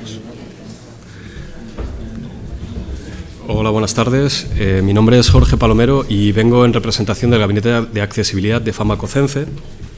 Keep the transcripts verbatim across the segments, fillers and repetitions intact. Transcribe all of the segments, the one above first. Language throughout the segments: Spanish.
Empezamos. Hola, buenas tardes. Eh, mi nombre es Jorge Palomero y vengo en representación del Gabinete de Accesibilidad de Fama Cocence.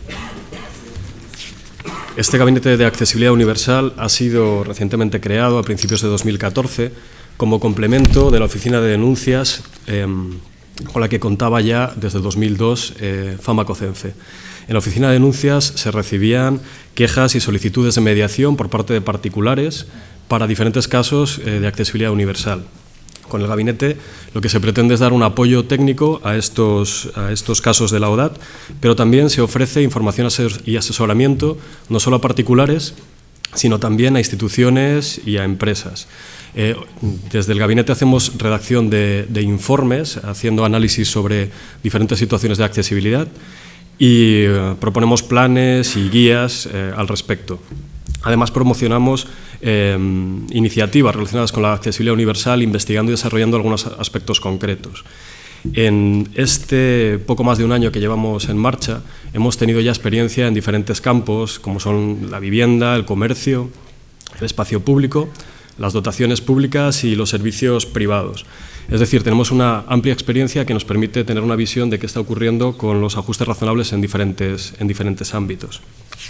Este Gabinete de Accesibilidad Universal ha sido recientemente creado a principios de dos mil catorce como complemento de la Oficina de Denuncias eh, con la que contaba ya desde dos mil dos eh, Fama Cocence. En la Oficina de Denuncias se recibían quejas y solicitudes de mediación por parte de particulares para diferentes casos eh, de accesibilidad universal. Con el Gabinete lo que se pretende es dar un apoyo técnico a estos, a estos casos de la O D A T, pero también se ofrece información y asesoramiento no solo a particulares, sino también a instituciones y a empresas. Eh, desde el Gabinete hacemos redacción de, de informes, haciendo análisis sobre diferentes situaciones de accesibilidad y eh, proponemos planes y guías eh, al respecto. Además, promocionamos eh, iniciativas relacionadas con la accesibilidad universal, investigando y desarrollando algunos aspectos concretos. En este poco más de un año que llevamos en marcha, hemos tenido ya experiencia en diferentes campos, como son la vivienda, el comercio, el espacio público, las dotaciones públicas y los servicios privados. Es decir, tenemos una amplia experiencia que nos permite tener una visión de qué está ocurriendo con los ajustes razonables en diferentes, en diferentes ámbitos.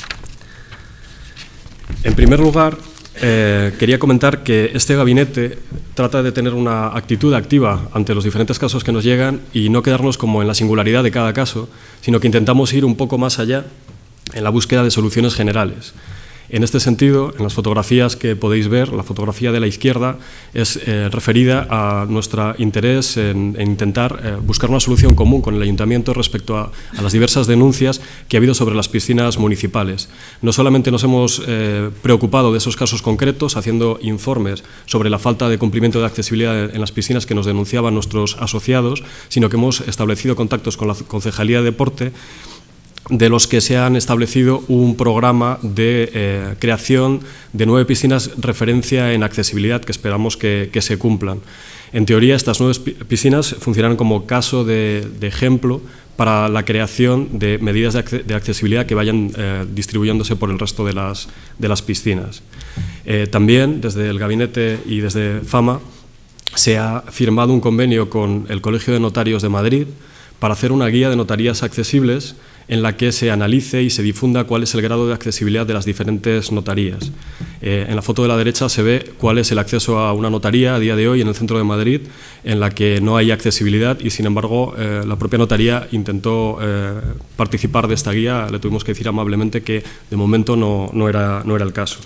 En primer lugar, eh, quería comentar que este gabinete trata de tener una actitud activa ante los diferentes casos que nos llegan y no quedarnos como en la singularidad de cada caso, sino que intentamos ir un poco más allá en la búsqueda de soluciones generales. En este sentido, en las fotografías que podéis ver, la fotografía de la izquierda es eh, referida a nuestro interés en, en intentar eh, buscar una solución común con el Ayuntamiento respecto a, a las diversas denuncias que ha habido sobre las piscinas municipales. No solamente nos hemos eh, preocupado de esos casos concretos, haciendo informes sobre la falta de cumplimiento de accesibilidad en las piscinas que nos denunciaban nuestros asociados, sino que hemos establecido contactos con la Concejalía de Deporte, de los que se han establecido un programa de eh, creación de nueve piscinas referencia en accesibilidad que esperamos que, que se cumplan. En teoría, estas nueve piscinas funcionarán como caso de, de ejemplo para la creación de medidas de, de accesibilidad que vayan eh, distribuyéndose por el resto de las, de las piscinas. Eh, también, desde el Gabinete y desde Fama, se ha firmado un convenio con el Colegio de Notarios de Madrid para hacer una guía de notarías accesibles en la que se analice y se difunda cuál es el grado de accesibilidad de las diferentes notarías. Eh, en la foto de la derecha se ve cuál es el acceso a una notaría a día de hoy en el centro de Madrid, en la que no hay accesibilidad y, sin embargo, eh, la propia notaría intentó eh, participar de esta guía. Le tuvimos que decir amablemente que de momento no, no, era, no era el caso.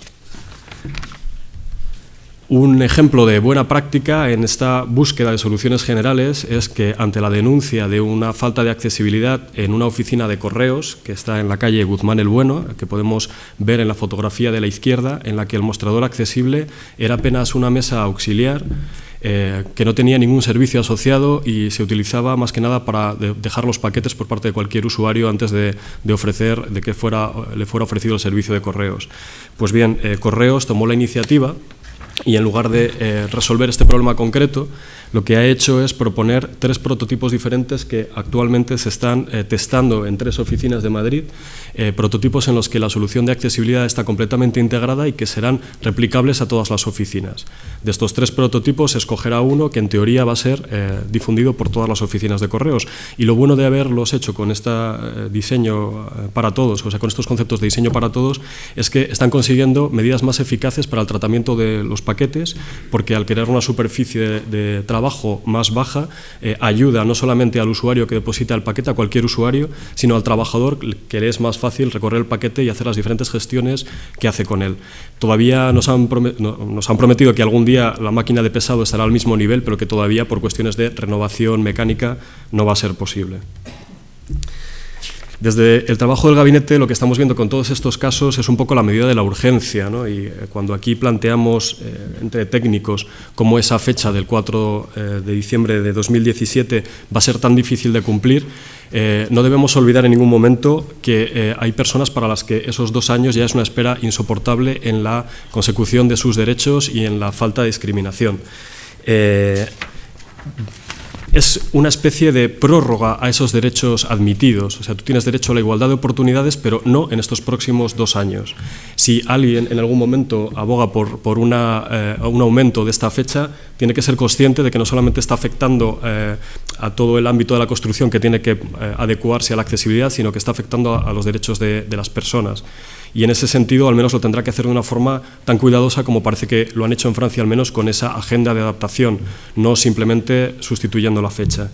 Un ejemplo de buena práctica en esta búsqueda de soluciones generales es que, ante la denuncia de una falta de accesibilidad en una oficina de correos que está en la calle Guzmán el Bueno, que podemos ver en la fotografía de la izquierda, en la que el mostrador accesible era apenas una mesa auxiliar eh, que no tenía ningún servicio asociado y se utilizaba más que nada para de dejar los paquetes por parte de cualquier usuario antes de, de ofrecer, de que fuera, le fuera ofrecido el servicio de correos. Pues bien, eh, Correos tomó la iniciativa y, en lugar de eh, resolver este problema concreto, lo que ha hecho es proponer tres prototipos diferentes que actualmente se están eh, testando en tres oficinas de Madrid, eh, prototipos en los que la solución de accesibilidad está completamente integrada y que serán replicables a todas las oficinas. De estos tres prototipos se escogerá uno que en teoría va a ser eh, difundido por todas las oficinas de correos. Y lo bueno de haberlos hecho con este eh, diseño eh, para todos, o sea, con estos conceptos de diseño para todos, es que están consiguiendo medidas más eficaces para el tratamiento de los paquetes, porque al crear una superficie de, de trabajo más baja, eh, ayuda no solamente al usuario que deposita el paquete, a cualquier usuario, sino al trabajador, que le es más fácil recorrer el paquete y hacer las diferentes gestiones que hace con él. Todavía nos han, nos han prometido que algún día la máquina de pesado estará al mismo nivel, pero que todavía, por cuestiones de renovación mecánica, no va a ser posible. Desde el trabajo del gabinete, lo que estamos viendo con todos estos casos es un poco la medida de la urgencia, ¿no? Y eh, cuando aquí planteamos eh, entre técnicos cómo esa fecha del cuatro de diciembre de dos mil diecisiete va a ser tan difícil de cumplir, eh, no debemos olvidar en ningún momento que eh, hay personas para las que esos dos años ya es una espera insoportable en la consecución de sus derechos y en la falta de discriminación. Eh, es una especie de prórroga a esos derechos admitidos. O sea, tú tienes derecho a la igualdad de oportunidades, pero no en estos próximos dos años. Si alguien en algún momento aboga por, por una, eh, un aumento de esta fecha, tiene que ser consciente de que no solamente está afectando eh, a todo el ámbito de la construcción que tiene que eh, adecuarse a la accesibilidad, sino que está afectando a, a los derechos de, de las personas. Y en ese sentido, al menos lo tendrá que hacer de una forma tan cuidadosa como parece que lo han hecho en Francia, al menos con esa agenda de adaptación, no simplemente sustituyendo la fecha.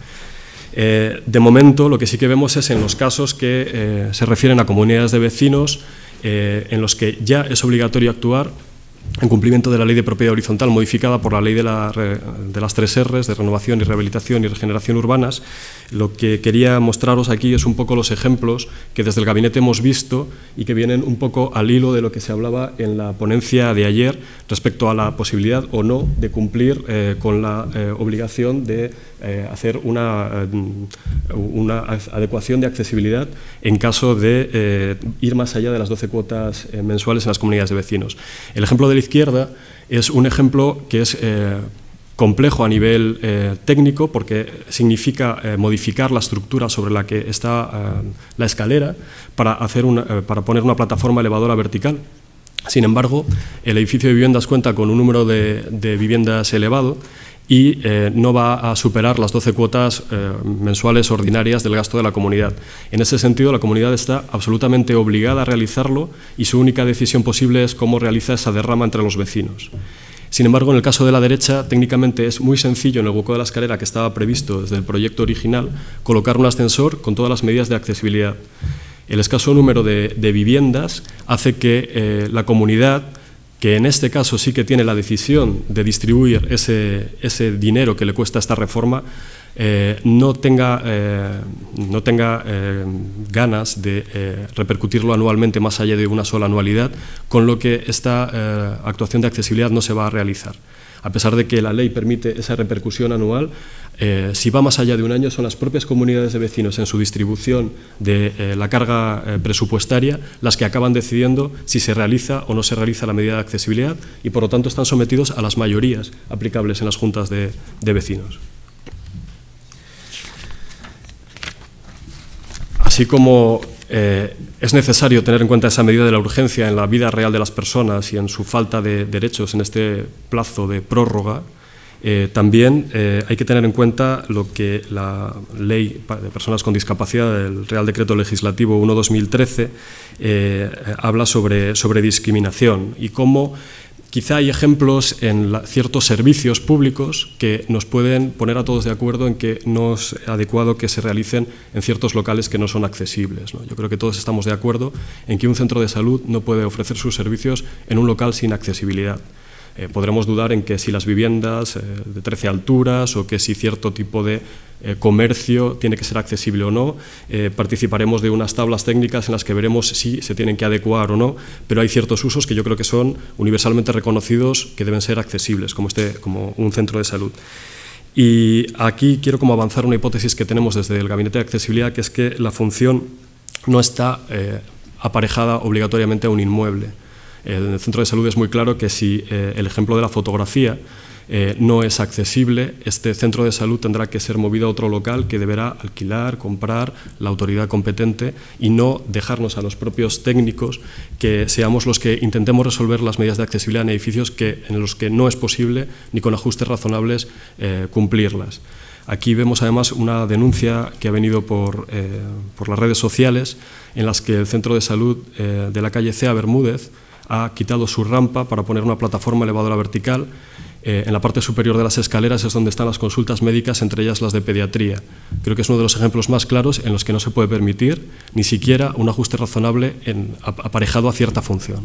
Eh, de momento, lo que sí que vemos es en los casos que eh, se refieren a comunidades de vecinos, eh, en los que ya es obligatorio actuar en cumplimiento de la Ley de Propiedad Horizontal, modificada por la Ley de, la, de las tres erres, de renovación y rehabilitación y regeneración urbanas. Lo que quería mostraros aquí es un poco los ejemplos que desde el gabinete hemos visto y que vienen un poco al hilo de lo que se hablaba en la ponencia de ayer respecto a la posibilidad o no de cumplir eh, con la eh, obligación de eh, hacer una, eh, una adecuación de accesibilidad en caso de eh, ir más allá de las doce cuotas eh, mensuales en las comunidades de vecinos. El ejemplo de la izquierda es un ejemplo que es eh, complejo a nivel eh, técnico, porque significa eh, modificar la estructura sobre la que está eh, la escalera para, hacer una, eh, para poner una plataforma elevadora vertical. Sin embargo, el edificio de viviendas cuenta con un número de, de viviendas elevado y eh, no va a superar las doce cuotas eh, mensuales ordinarias del gasto de la comunidad. En ese sentido, la comunidad está absolutamente obligada a realizarlo y su única decisión posible es cómo realiza esa derrama entre los vecinos. Sin embargo, en el caso de la derecha, técnicamente es muy sencillo, en el hueco de la escalera que estaba previsto desde el proyecto original, colocar un ascensor con todas las medidas de accesibilidad. El escaso número de, de viviendas hace que eh, la comunidad, que en este caso sí que tiene la decisión de distribuir ese, ese dinero que le cuesta esta reforma, eh, no tenga, eh, no tenga eh, ganas de eh, repercutirlo anualmente más allá de una sola anualidad, con lo que esta eh, actuación de accesibilidad no se va a realizar. A pesar de que la ley permite esa repercusión anual, eh, si va más allá de un año, son las propias comunidades de vecinos en su distribución de eh, la carga eh, presupuestaria las que acaban decidiendo si se realiza o no se realiza la medida de accesibilidad y, por lo tanto, están sometidos a las mayorías aplicables en las juntas de, de vecinos. Así como eh, es necesario tener en cuenta esa medida de la urgencia en la vida real de las personas y en su falta de derechos en este plazo de prórroga, eh, también eh, hay que tener en cuenta lo que la Ley de Personas con Discapacidad, el Real Decreto Legislativo uno barra dos mil trece, eh, habla sobre, sobre discriminación y cómo quizá hay ejemplos en la, ciertos servicios públicos que nos pueden poner a todos de acuerdo en que no es adecuado que se realicen en ciertos locales que no son accesibles, ¿no? Yo creo que todos estamos de acuerdo en que un centro de salud no puede ofrecer sus servicios en un local sin accesibilidad. Eh, podremos dudar en que si las viviendas eh, de trece alturas o que si cierto tipo de eh, comercio tiene que ser accesible o no. Eh, participaremos de unas tablas técnicas en las que veremos si se tienen que adecuar o no, pero hay ciertos usos que yo creo que son universalmente reconocidos que deben ser accesibles, como, este, como un centro de salud. Y aquí quiero como avanzar una hipótesis que tenemos desde el Gabinete de Accesibilidad, que es que la función no está eh, aparejada obligatoriamente a un inmueble. En el centro de salud es muy claro que si eh, el ejemplo de la fotografía eh, no es accesible, este centro de salud tendrá que ser movido a otro local que deberá alquilar, comprar la autoridad competente y no dejarnos a los propios técnicos que seamos los que intentemos resolver las medidas de accesibilidad en edificios que, en los que no es posible ni con ajustes razonables eh, cumplirlas. Aquí vemos además una denuncia que ha venido por, eh, por las redes sociales en las que el centro de salud eh, de la calle Cea Bermúdez ha quitado su rampa para poner una plataforma elevadora vertical. Eh, en la parte superior de las escaleras es donde están las consultas médicas, entre ellas las de pediatría. Creo que es uno de los ejemplos más claros en los que no se puede permitir ni siquiera un ajuste razonable en, aparejado a cierta función.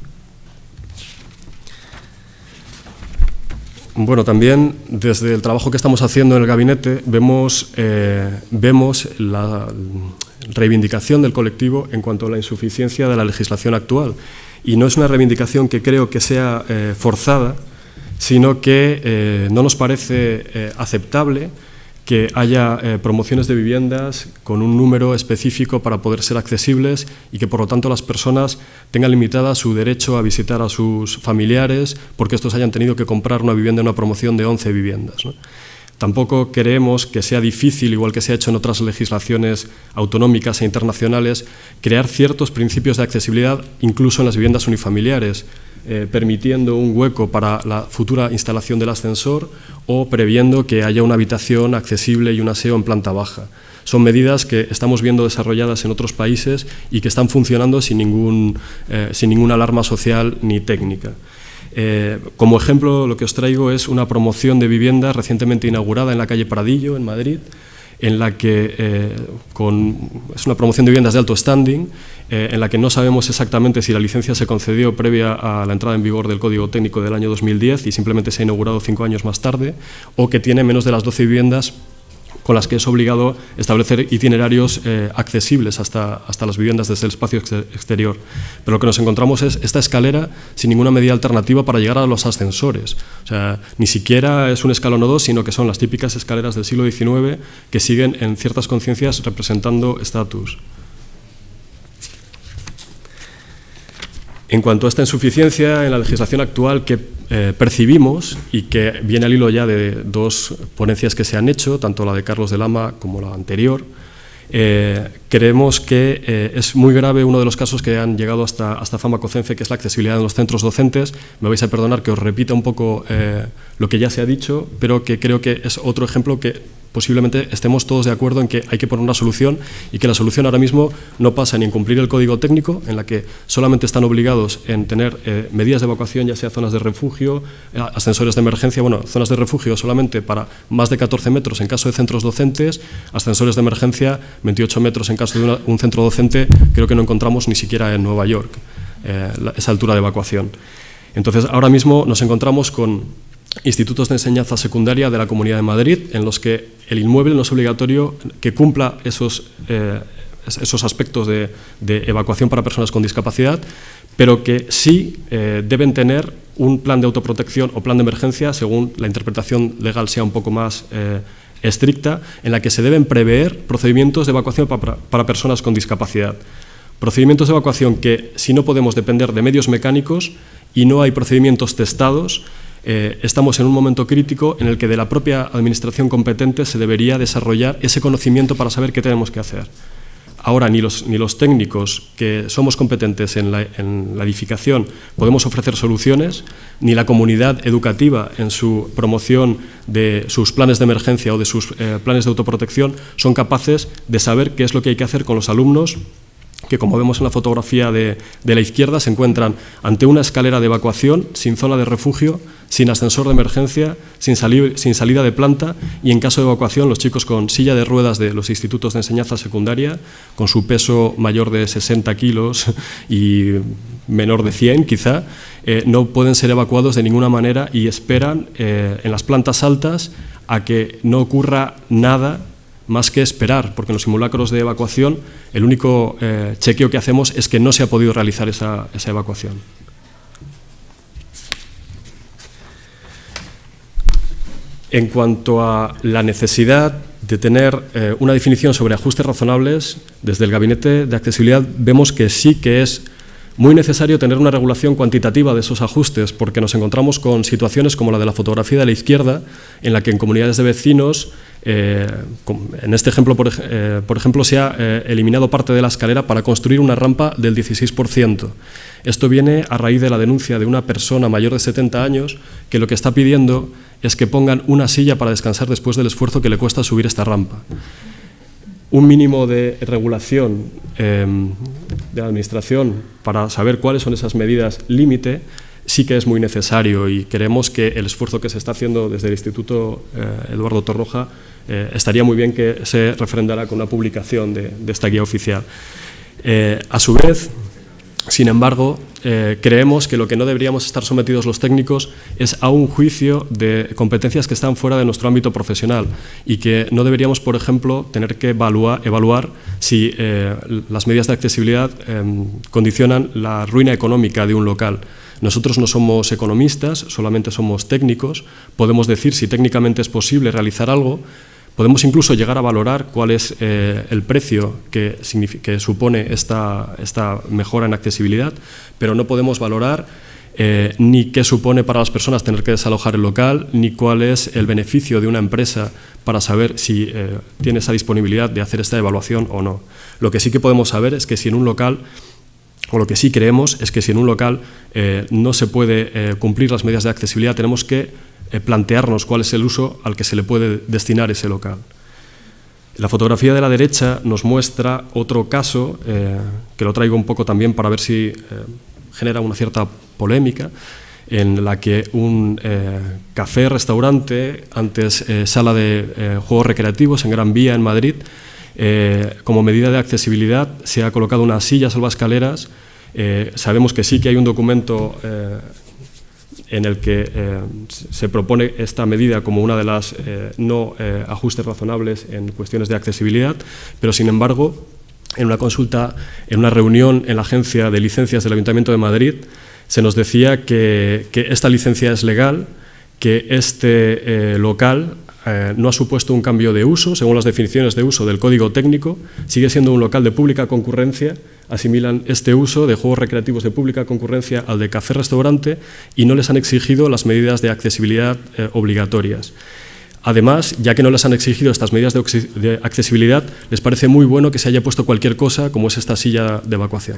Bueno, también desde el trabajo que estamos haciendo en el gabinete vemos, eh, vemos la reivindicación del colectivo en cuanto a la insuficiencia de la legislación actual. Y no es una reivindicación que creo que sea eh, forzada, sino que eh, no nos parece eh, aceptable que haya eh, promociones de viviendas con un número específico para poder ser accesibles y que por lo tanto las personas tengan limitada su derecho a visitar a sus familiares porque estos hayan tenido que comprar una vivienda en una promoción de once viviendas, ¿no? tampoco creemos que sea difícil, igual que se ha hecho en otras legislaciones autonómicas e internacionales, crear ciertos principios de accesibilidad incluso en las viviendas unifamiliares, eh, permitiendo un hueco para la futura instalación del ascensor o previendo que haya una habitación accesible y un aseo en planta baja. Son medidas que estamos viendo desarrolladas en otros países y que están funcionando sin, ningún, eh, sin ninguna alarma social ni técnica. Eh, como ejemplo, lo que os traigo es una promoción de viviendas recientemente inaugurada en la calle Pradillo, en Madrid, en la que eh, con, es una promoción de viviendas de alto standing, eh, en la que no sabemos exactamente si la licencia se concedió previa a la entrada en vigor del Código Técnico del año dos mil diez y simplemente se ha inaugurado cinco años más tarde, o que tiene menos de las doce viviendas con las que es obligado establecer itinerarios eh, accesibles hasta, hasta las viviendas desde el espacio exterior. Pero lo que nos encontramos es esta escalera sin ninguna medida alternativa para llegar a los ascensores. O sea, ni siquiera es un escalón o dos, sino que son las típicas escaleras del siglo diecinueve que siguen en ciertas conciencias representando estatus. En cuanto a esta insuficiencia en la legislación actual que eh, percibimos y que viene al hilo ya de dos ponencias que se han hecho, tanto la de Carlos de Lama como la anterior, eh, creemos que eh, es muy grave uno de los casos que han llegado hasta, hasta fama COCENFE, que es la accesibilidad en los centros docentes. Me vais a perdonar que os repita un poco eh, lo que ya se ha dicho, pero que creo que es otro ejemplo que posiblemente estemos todos de acuerdo en que hay que poner una solución y que la solución ahora mismo no pasa ni en cumplir el código técnico, en la que solamente están obligados en tener eh, medidas de evacuación, ya sea zonas de refugio, eh, ascensores de emergencia, bueno, zonas de refugio solamente para más de catorce metros en caso de centros docentes, ascensores de emergencia veintiocho metros en caso de una, un centro docente, creo que no encontramos ni siquiera en Nueva York eh, la, esa altura de evacuación. Entonces, ahora mismo nos encontramos con institutos de enseñanza secundaria de la Comunidad de Madrid, en los que el inmueble no es obligatorio que cumpla esos, eh, esos aspectos de, de evacuación para personas con discapacidad, pero que sí eh, deben tener un plan de autoprotección o plan de emergencia, según la interpretación legal sea un poco más eh, estricta, en la que se deben prever procedimientos de evacuación para, para personas con discapacidad. Procedimientos de evacuación que, si no podemos depender de medios mecánicos y no hay procedimientos testados, Eh, estamos en un momento crítico en el que de la propia administración competente se debería desarrollar ese conocimiento para saber qué tenemos que hacer. Ahora ni los, ni los técnicos que somos competentes en la, en la edificación podemos ofrecer soluciones, ni la comunidad educativa en su promoción de sus planes de emergencia o de sus eh, planes de autoprotección son capaces de saber qué es lo que hay que hacer con los alumnos que, como vemos en la fotografía de, de la izquierda, se encuentran ante una escalera de evacuación, sin zona de refugio, sin ascensor de emergencia, sin, salir, sin salida de planta, y en caso de evacuación los chicos con silla de ruedas de los institutos de enseñanza secundaria, con su peso mayor de sesenta kilos y menor de cien quizá, eh, no pueden ser evacuados de ninguna manera y esperan eh, en las plantas altas a que no ocurra nada más que esperar, porque en los simulacros de evacuación el único eh, chequeo que hacemos es que no se ha podido realizar esa, esa evacuación. En cuanto a la necesidad de tener eh, una definición sobre ajustes razonables, desde el Gabinete de Accesibilidad vemos que sí que es muy necesario tener una regulación cuantitativa de esos ajustes, porque nos encontramos con situaciones como la de la fotografía de la izquierda, en la que en comunidades de vecinos, eh, en este ejemplo, por, eh, por ejemplo, se ha eh, eliminado parte de la escalera para construir una rampa del dieciséis por ciento. Esto viene a raíz de la denuncia de una persona mayor de setenta años que lo que está pidiendo es que pongan una silla para descansar después del esfuerzo que le cuesta subir esta rampa. Un mínimo de regulación eh, de la administración para saber cuáles son esas medidas límite sí que es muy necesario, y creemos que el esfuerzo que se está haciendo desde el Instituto eh, Eduardo Torroja eh, estaría muy bien que se refrendara con una publicación de, de esta guía oficial. Eh, a su vez, sin embargo, eh, creemos que lo que no deberíamos estar sometidos los técnicos es a un juicio de competencias que están fuera de nuestro ámbito profesional, y que no deberíamos, por ejemplo, tener que evaluar, evaluar si eh, las medidas de accesibilidad eh, condicionan la ruina económica de un local. Nosotros no somos economistas, solamente somos técnicos. Podemos decir si técnicamente es posible realizar algo. Podemos incluso llegar a valorar cuál es eh, el precio que, que supone esta, esta mejora en accesibilidad, pero no podemos valorar eh, ni qué supone para las personas tener que desalojar el local, ni cuál es el beneficio de una empresa para saber si eh, tiene esa disponibilidad de hacer esta evaluación o no. Lo que sí que podemos saber es que si en un local, o lo que sí creemos es que si en un local eh, no se puede eh, cumplir las medidas de accesibilidad, tenemos que eh, plantearnos cuál es el uso al que se le puede destinar ese local. La fotografía de la derecha nos muestra otro caso, eh, que lo traigo un poco también para ver si eh, genera una cierta polémica, en la que un eh, café-restaurante, antes eh, sala de eh, juegos recreativos en Gran Vía, en Madrid, eh, como medida de accesibilidad se ha colocado unas sillas salvaescaleras. Eh, sabemos que sí que hay un documento eh, en el que eh, se propone esta medida como una de las eh, no eh, ajustes razonables en cuestiones de accesibilidad, pero sin embargo, en una consulta, en una reunión en la Agencia de Licencias del Ayuntamiento de Madrid, se nos decía que, que esta licencia es legal, que este eh, local eh, no ha supuesto un cambio de uso, según las definiciones de uso del Código Técnico, sigue siendo un local de pública concurrencia, asimilan este uso de juegos recreativos de pública concurrencia al de café-restaurante y no les han exigido las medidas de accesibilidad eh, obligatorias. Además, ya que no les han exigido estas medidas de, de accesibilidad, les parece muy bueno que se haya puesto cualquier cosa, como es esta silla de evacuación.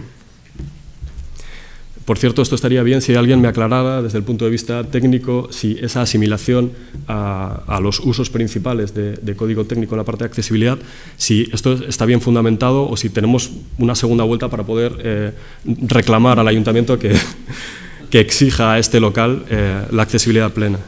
Por cierto, esto estaría bien si alguien me aclarara desde el punto de vista técnico si esa asimilación a, a los usos principales de, de código técnico en la parte de accesibilidad, si esto está bien fundamentado o si tenemos una segunda vuelta para poder eh, reclamar al ayuntamiento que, que exija a este local eh, la accesibilidad plena.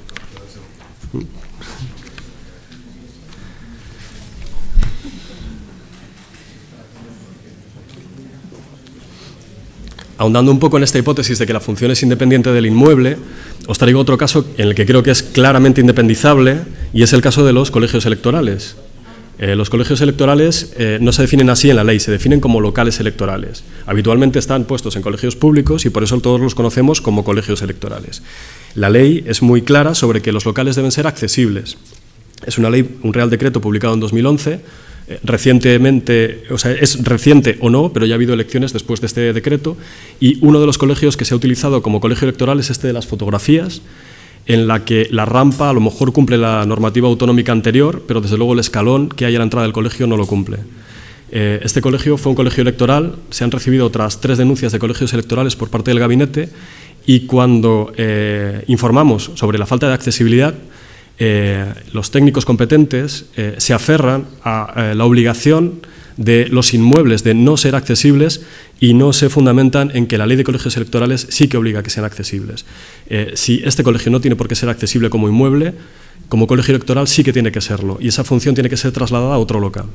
Ahondando un poco en esta hipótesis de que la función es independiente del inmueble, os traigo otro caso en el que creo que es claramente independizable y es el caso de los colegios electorales. Eh, los colegios electorales eh, no se definen así en la ley, se definen como locales electorales. Habitualmente están puestos en colegios públicos y por eso todos los conocemos como colegios electorales. La ley es muy clara sobre que los locales deben ser accesibles. Es una ley, un Real Decreto publicado en dos mil once, recientemente, o sea, es reciente o no, pero ya ha habido elecciones después de este decreto y uno de los colegios que se ha utilizado como colegio electoral es este de las fotografías, en la que la rampa a lo mejor cumple la normativa autonómica anterior, pero desde luego el escalón que hay a la entrada del colegio no lo cumple. Eh, este colegio fue un colegio electoral, se han recibido otras tres denuncias de colegios electorales por parte del gabinete y cuando eh, informamos sobre la falta de accesibilidad, Eh, los técnicos competentes eh, se aferran a eh, la obligación de los inmuebles de no ser accesibles y no se fundamentan en que la ley de colegios electorales sí que obliga a que sean accesibles. Eh, si este colegio no tiene por qué ser accesible como inmueble, como colegio electoral sí que tiene que serlo y esa función tiene que ser trasladada a otro local.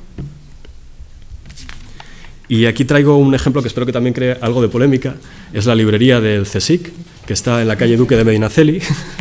Y aquí traigo un ejemplo que espero que también cree algo de polémica, es la librería del CSIC, que está en la calle Duque de Medinaceli,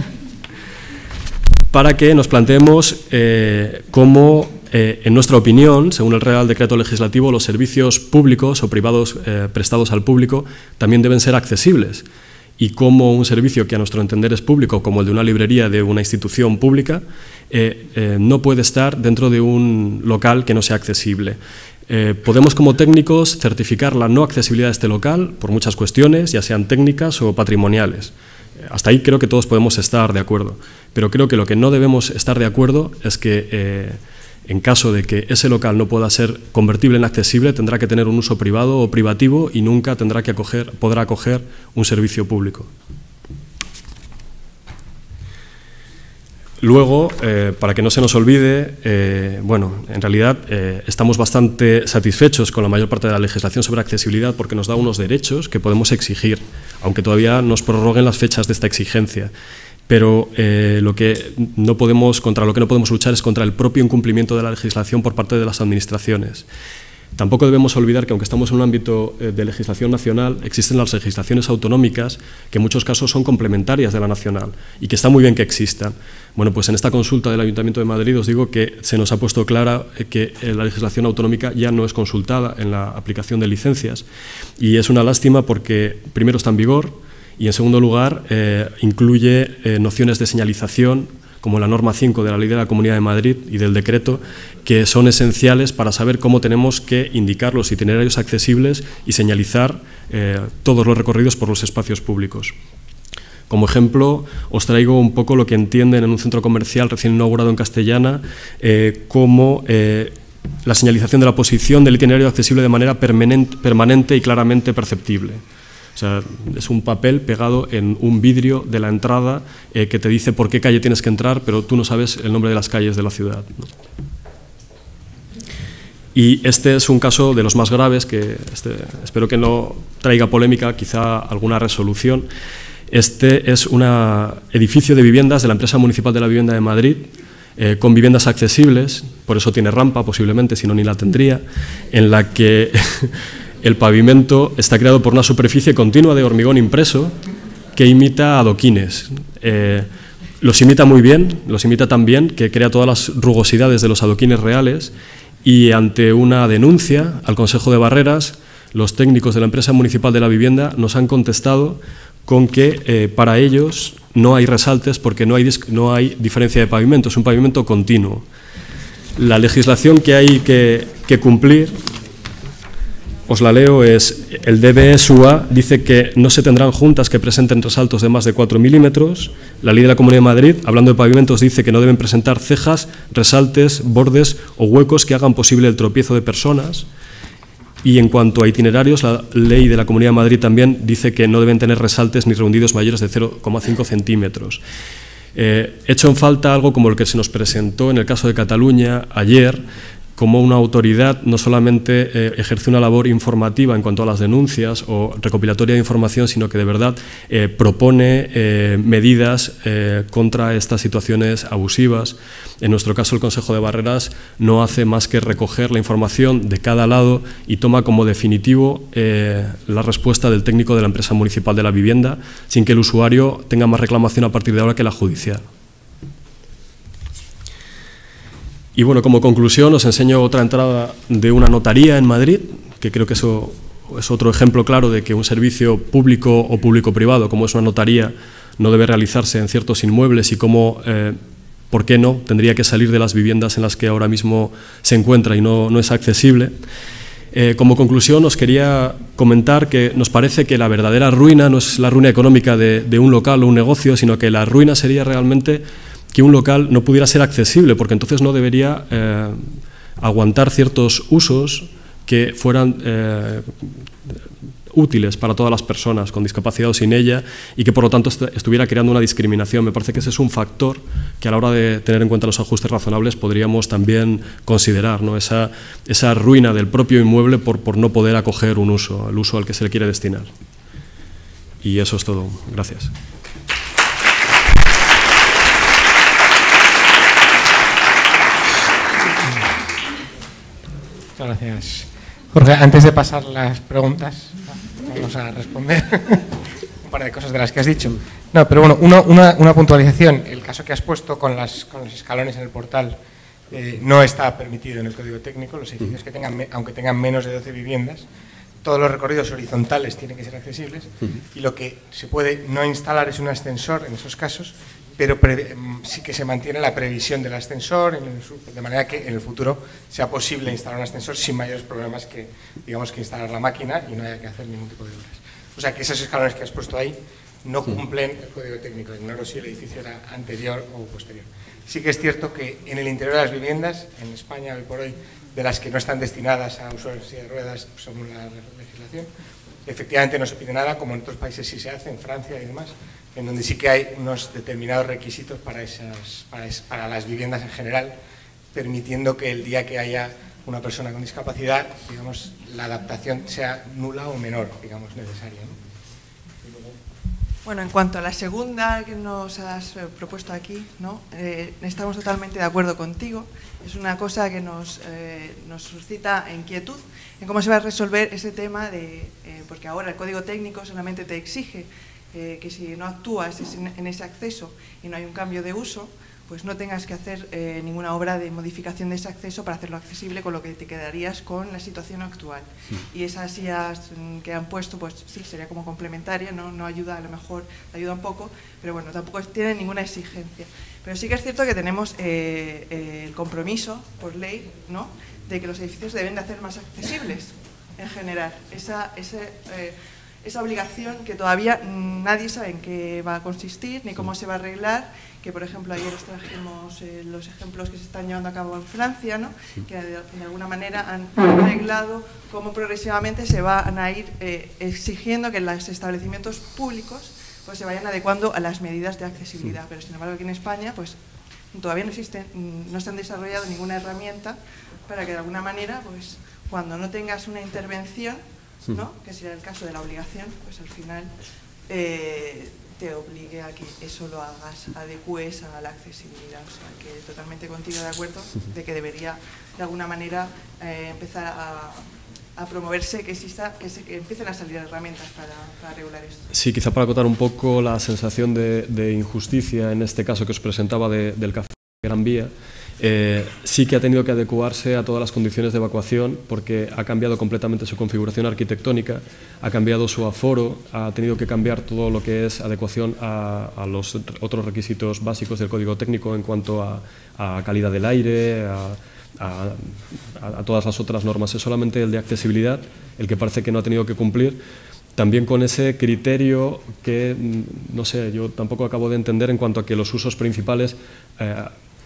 para que nos planteemos eh, cómo, eh, en nuestra opinión, según el Real Decreto Legislativo, los servicios públicos o privados eh, prestados al público también deben ser accesibles y cómo un servicio que a nuestro entender es público, como el de una librería de una institución pública, eh, eh, no puede estar dentro de un local que no sea accesible. Eh, podemos como técnicos certificar la no accesibilidad de este local por muchas cuestiones, ya sean técnicas o patrimoniales. Hasta ahí creo que todos podemos estar de acuerdo, pero creo que lo que no debemos estar de acuerdo es que eh, en caso de que ese local no pueda ser convertible en accesible, tendrá que tener un uso privado o privativo y nunca tendrá que acoger, podrá acoger un servicio público. Luego, eh, para que no se nos olvide, eh, bueno, en realidad eh, estamos bastante satisfechos con la mayor parte de la legislación sobre accesibilidad porque nos da unos derechos que podemos exigir, aunque todavía nos prorroguen las fechas de esta exigencia. Pero eh, lo que no podemos, contra lo que no podemos luchar es contra el propio incumplimiento de la legislación por parte de las administraciones. Tampoco debemos olvidar que, aunque estamos en un ámbito de legislación nacional, existen las legislaciones autonómicas que en muchos casos son complementarias de la nacional y que está muy bien que existan. Bueno, pues en esta consulta del Ayuntamiento de Madrid os digo que se nos ha puesto clara que la legislación autonómica ya no es consultada en la aplicación de licencias y es una lástima porque primero está en vigor y en segundo lugar eh, incluye eh, nociones de señalización como la norma cinco de la Ley de la Comunidad de Madrid y del decreto, que son esenciales para saber cómo tenemos que indicar los itinerarios accesibles y señalizar eh, todos los recorridos por los espacios públicos. Como ejemplo, os traigo un poco lo que entienden en un centro comercial recién inaugurado en Castellana eh, como eh, la señalización de la posición del itinerario accesible de manera permanente, permanente y claramente perceptible. O sea, es un papel pegado en un vidrio de la entrada eh, que te dice por qué calle tienes que entrar, pero tú no sabes el nombre de las calles de la ciudad, ¿no? Y este es un caso de los más graves, que este, espero que no traiga polémica, quizá alguna resolución. Este es un edificio de viviendas de la empresa municipal de la vivienda de Madrid, eh, con viviendas accesibles, por eso tiene rampa posiblemente, si no ni la tendría, en la que el pavimento está creado por una superficie continua de hormigón impreso que imita adoquines. Eh, los imita muy bien, los imita tan bien que crea todas las rugosidades de los adoquines reales, y ante una denuncia al Consejo de Barreras, los técnicos de la empresa municipal de la vivienda nos han contestado con que eh, para ellos no hay resaltes porque no hay, no hay diferencia de pavimento, es un pavimento continuo. La legislación que hay que, que cumplir, os la leo, es el D B E S U A dice que no se tendrán juntas que presenten resaltos de más de cuatro milímetros. La Ley de la Comunidad de Madrid, hablando de pavimentos, dice que no deben presentar cejas, resaltes, bordes o huecos que hagan posible el tropiezo de personas. Y en cuanto a itinerarios, la Ley de la Comunidad de Madrid también dice que no deben tener resaltes ni rehundidos mayores de cero coma cinco centímetros. Eh, hecho en falta algo como el que se nos presentó en el caso de Cataluña ayer, como una autoridad no solamente eh, ejerce una labor informativa en cuanto a las denuncias o recopilatoria de información, sino que de verdad eh, propone eh, medidas eh, contra estas situaciones abusivas. En nuestro caso, el Consejo de Barreras no hace más que recoger la información de cada lado y toma como definitivo eh, la respuesta del técnico de la empresa municipal de la vivienda, sin que el usuario tenga más reclamación a partir de ahora que la judicial. Y bueno, como conclusión os enseño otra entrada de una notaría en Madrid, que creo que eso es otro ejemplo claro de que un servicio público o público-privado, como es una notaría, no debe realizarse en ciertos inmuebles y cómo, eh, ¿por qué no?, tendría que salir de las viviendas en las que ahora mismo se encuentra y no, no es accesible. Eh, como conclusión os quería comentar que nos parece que la verdadera ruina no es la ruina económica de, de un local o un negocio, sino que la ruina sería realmente que un local no pudiera ser accesible, porque entonces no debería eh, aguantar ciertos usos que fueran eh, útiles para todas las personas con discapacidad o sin ella, y que por lo tanto est estuviera creando una discriminación. Me parece que ese es un factor que a la hora de tener en cuenta los ajustes razonables podríamos también considerar, ¿no? Esa, esa ruina del propio inmueble por, por no poder acoger un uso, el uso al que se le quiere destinar. Y eso es todo. Gracias. Gracias. Jorge, antes de pasar las preguntas, vamos a responder un par de cosas de las que has dicho. No, pero bueno, uno, una, una puntualización. El caso que has puesto con, las, con los escalones en el portal eh, no está permitido en el Código Técnico. Los edificios que tengan, aunque tengan menos de doce viviendas, todos los recorridos horizontales tienen que ser accesibles, y lo que se puede no instalar es un ascensor en esos casos, pero sí que se mantiene la previsión del ascensor, en el, de manera que en el futuro sea posible instalar un ascensor sin mayores problemas que, digamos, que instalar la máquina y no haya que hacer ningún tipo de obras. O sea, que esos escalones que has puesto ahí no cumplen el Código Técnico. Ignoro si el edificio era anterior o posterior. Sí que es cierto que en el interior de las viviendas, en España hoy por hoy, de las que no están destinadas a usuarios de ruedas según la legislación, efectivamente no se pide nada, como en otros países sí se hace, en Francia y demás, en donde sí que hay unos determinados requisitos para, esas, para, es, para las viviendas en general, permitiendo que el día que haya una persona con discapacidad, digamos, la adaptación sea nula o menor, digamos, necesaria, ¿no? Bueno, en cuanto a la segunda que nos has propuesto aquí, ¿no? Eh, estamos totalmente de acuerdo contigo. Es una cosa que nos, eh, nos suscita inquietud en cómo se va a resolver ese tema, de, eh, porque ahora el Código Técnico solamente te exige eh, que si no actúas en ese acceso y no hay un cambio de uso, pues no tengas que hacer eh, ninguna obra de modificación de ese acceso para hacerlo accesible, con lo que te quedarías con la situación actual. Sí. Y esas sillas que han puesto, pues sí, sería como complementaria, no, no ayuda, a lo mejor ayuda un poco, pero bueno, tampoco tiene ninguna exigencia. Pero sí que es cierto que tenemos eh, eh, el compromiso por ley, ¿no?, de que los edificios deben de hacer más accesibles en general. Esa, ese, eh, esa obligación que todavía nadie sabe en qué va a consistir ni cómo se va a arreglar, que por ejemplo ayer os trajimos eh, los ejemplos que se están llevando a cabo en Francia, ¿no? Que de, de alguna manera han arreglado cómo progresivamente se van a ir eh, exigiendo que los establecimientos públicos pues, se vayan adecuando a las medidas de accesibilidad, pero sin embargo aquí en España pues, todavía no existen, no se han desarrollado ninguna herramienta para que de alguna manera, pues, cuando no tengas una intervención, ¿no? Que sería el caso de la obligación, pues al final eh, te obligue a que eso lo hagas, adecues a la accesibilidad. O sea, que totalmente contigo de acuerdo de que debería de alguna manera eh, empezar a, a promoverse, que exista, que, se, que empiecen a salir herramientas para, para regular esto. Sí, quizá para acotar un poco la sensación de, de injusticia en este caso que os presentaba de, del café Gran Vía. Eh, sí que ha tenido que adecuarse a todas las condiciones de evacuación porque ha cambiado completamente su configuración arquitectónica, ha cambiado su aforo, ha tenido que cambiar todo lo que es adecuación a, a los otros requisitos básicos del código técnico en cuanto a, a calidad del aire, a, a, a todas las otras normas. Es solamente el de accesibilidad el que parece que no ha tenido que cumplir. También con ese criterio que, no sé, yo tampoco acabo de entender en cuanto a que los usos principales eh,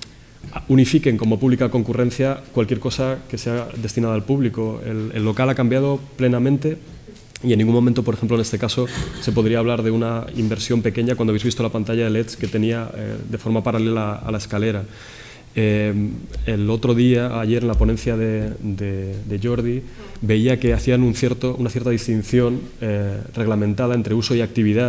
unifiquen como pública concurrencia cualquier cosa que sea destinada al público. El, el local ha cambiado plenamente y en ningún momento, por ejemplo, en este caso, se podría hablar de una inversión pequeña cuando habéis visto la pantalla de L E Ds que tenía eh, de forma paralela a la escalera. Eh, el otro día, ayer en la ponencia de, de, de Jordi, veía que hacían un cierto, una cierta distinción eh, reglamentada entre uso y actividad,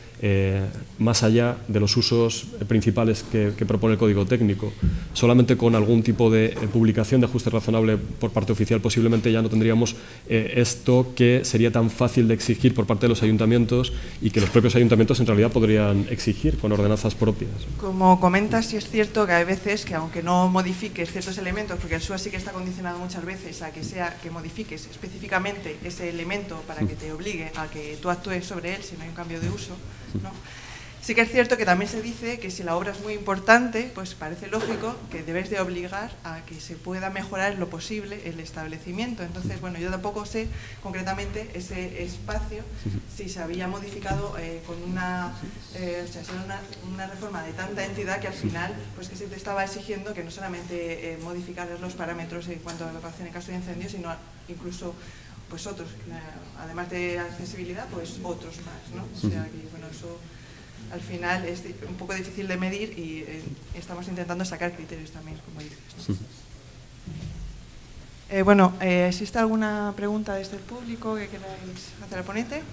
Eh, más allá de los usos principales que, que propone el código técnico. Solamente con algún tipo de eh, publicación de ajuste razonable por parte oficial posiblemente ya no tendríamos eh, esto que sería tan fácil de exigir por parte de los ayuntamientos y que los propios ayuntamientos en realidad podrían exigir con ordenanzas propias. Como comentas, sí es cierto que hay veces que aunque no modifiques ciertos elementos, porque el S U A sí que está condicionado muchas veces a que sea que modifiques específicamente ese elemento para que te obligue a que tú actúes sobre él si no hay un cambio de uso, ¿no? Sí que es cierto que también se dice que si la obra es muy importante, pues parece lógico que debes de obligar a que se pueda mejorar en lo posible el establecimiento. Entonces, bueno, yo tampoco sé concretamente ese espacio si se había modificado eh, con una, eh, o sea, una, una reforma de tanta entidad que al final, pues que se te estaba exigiendo que no solamente eh, modificar los parámetros en cuanto a evacuación en caso de incendio, sino incluso pues otros, además de accesibilidad, pues otros más, ¿no? O sea, que, bueno, eso al final es un poco difícil de medir y eh, estamos intentando sacar criterios también, como dices, ¿no? eh, bueno, eh, ¿existe alguna pregunta desde el público que queráis hacer al ponente?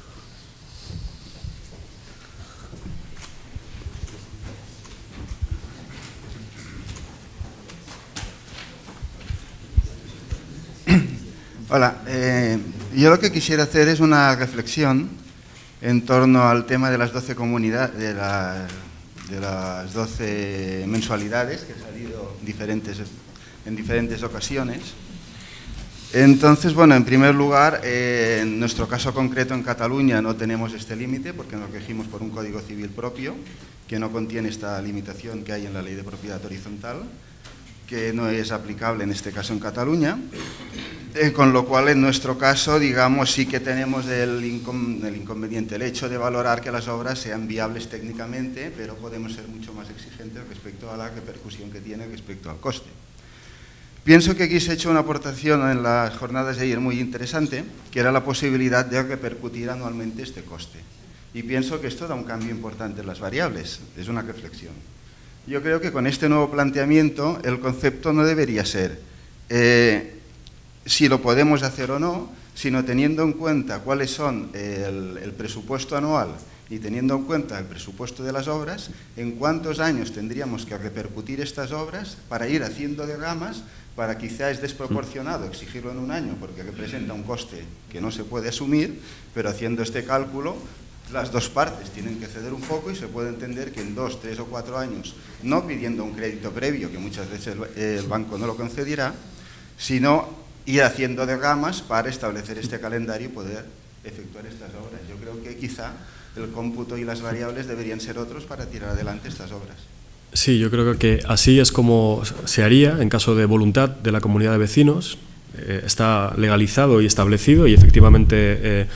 Hola, eh, yo lo que quisiera hacer es una reflexión en torno al tema de las doce comunidades, de, la, de las doce mensualidades que han salido diferentes, en diferentes ocasiones. Entonces, bueno, en primer lugar, eh, en nuestro caso concreto en Cataluña no tenemos este límite porque nos regimos por un código civil propio que no contiene esta limitación que hay en la ley de propiedad horizontal, que no es aplicable en este caso en Cataluña. Eh, con lo cual, en nuestro caso, digamos, sí que tenemos el, incon el inconveniente, el hecho de valorar que las obras sean viables técnicamente, pero podemos ser mucho más exigentes respecto a la repercusión que tiene respecto al coste. Pienso que aquí se ha hecho una aportación en las jornadas de ayer muy interesante, que era la posibilidad de repercutir anualmente este coste. Y pienso que esto da un cambio importante en las variables, es una reflexión. Yo creo que con este nuevo planteamiento el concepto no debería ser eh, si lo podemos hacer o no, sino teniendo en cuenta cuáles son el, el presupuesto anual y teniendo en cuenta el presupuesto de las obras, en cuántos años tendríamos que repercutir estas obras para ir haciendo de gamas, para quizá es desproporcionado exigirlo en un año porque representa un coste que no se puede asumir, pero haciendo este cálculo las dos partes tienen que ceder un poco y se puede entender que en dos, tres o cuatro años, no pidiendo un crédito previo, que muchas veces el, el banco no lo concederá, sino ir haciendo de gamas para establecer este calendario y poder efectuar estas obras. Yo creo que quizá el cómputo y las variables deberían ser otros para tirar adelante estas obras. Sí, yo creo que así es como se haría en caso de voluntad de la comunidad de vecinos. Eh, está legalizado y establecido y efectivamente eh,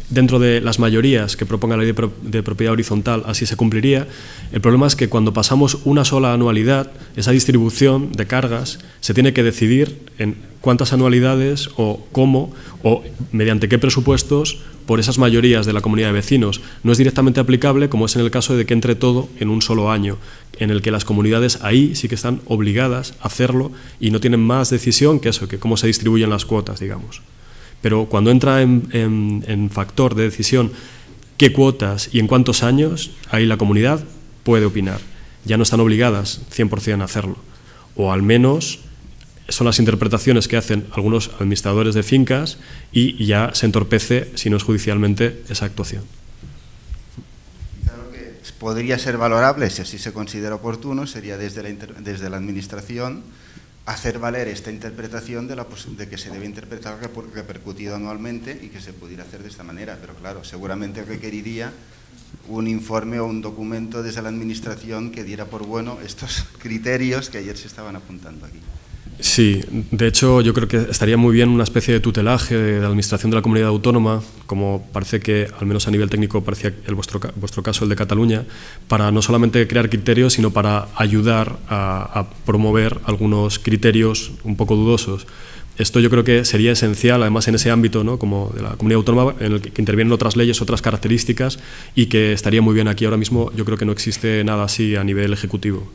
dentro de las mayorías que proponga la ley de, pro, de propiedad horizontal, así se cumpliría. El problema es que cuando pasamos una sola anualidad, esa distribución de cargas se tiene que decidir en cuántas anualidades o cómo o mediante qué presupuestos por esas mayorías de la comunidad de vecinos. No es directamente aplicable como es en el caso de que entre todo en un solo año, en el que las comunidades ahí sí que están obligadas a hacerlo y no tienen más decisión que eso, que cómo se distribuyen las cuotas, digamos. Pero cuando entra en, en, en factor de decisión qué cuotas y en cuántos años, ahí la comunidad puede opinar. Ya no están obligadas cien por cien a hacerlo. O al menos son las interpretaciones que hacen algunos administradores de fincas y ya se entorpece, si no es judicialmente, esa actuación. Quizá lo que podría ser valorable, si así se considera oportuno, sería desde la, desde la Administración hacer valer esta interpretación de, la, de que se debe interpretar repercutido anualmente y que se pudiera hacer de esta manera. Pero claro, seguramente requeriría un informe o un documento desde la Administración que diera por bueno estos criterios que ayer se estaban apuntando aquí. Sí, de hecho yo creo que estaría muy bien una especie de tutelaje de la Administración de la Comunidad Autónoma, como parece que, al menos a nivel técnico, parecía el vuestro, vuestro caso, el de Cataluña, para no solamente crear criterios, sino para ayudar a, a promover algunos criterios un poco dudosos. Esto yo creo que sería esencial, además en ese ámbito, ¿no?, como de la Comunidad Autónoma, en el que intervienen otras leyes, otras características, y que estaría muy bien aquí ahora mismo. Yo creo que no existe nada así a nivel ejecutivo.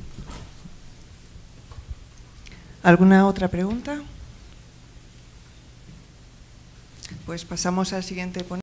¿Alguna otra pregunta? Pues pasamos al siguiente ponente.